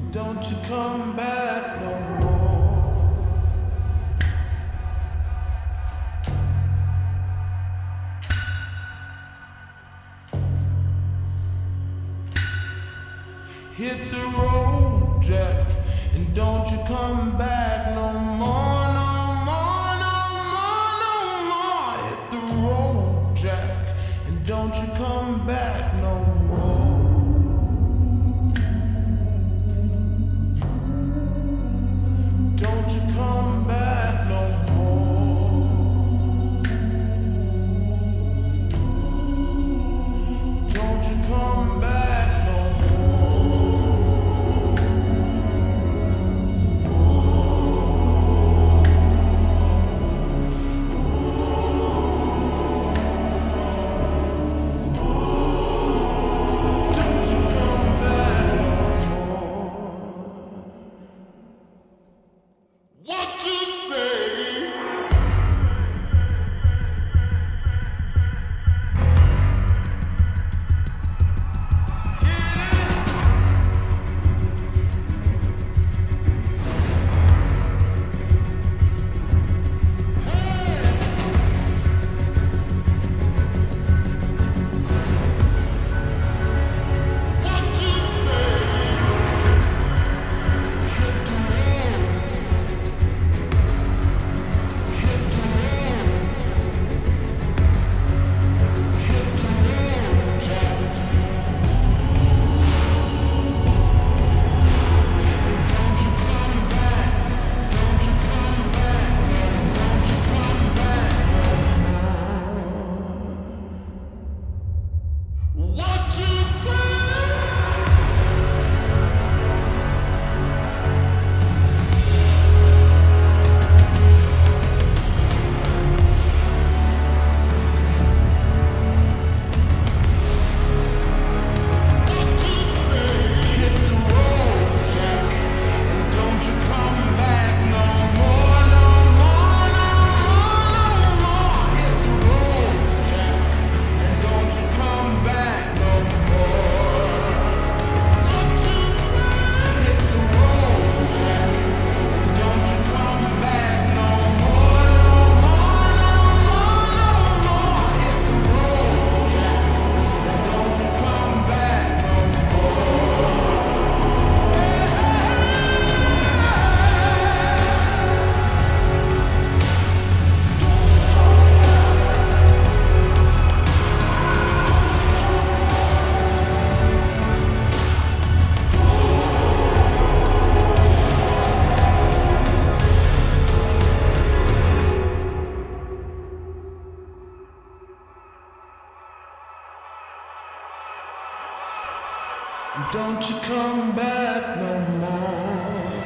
Don't you come back no more. Hit the road, Jack, and don't you come back no more, no more, no more, no more. Hit the road, Jack, and don't you come back no more. Don't you come back no more. Don't you come back no more. Don't you come back no more. What you say? Don't you come back no more.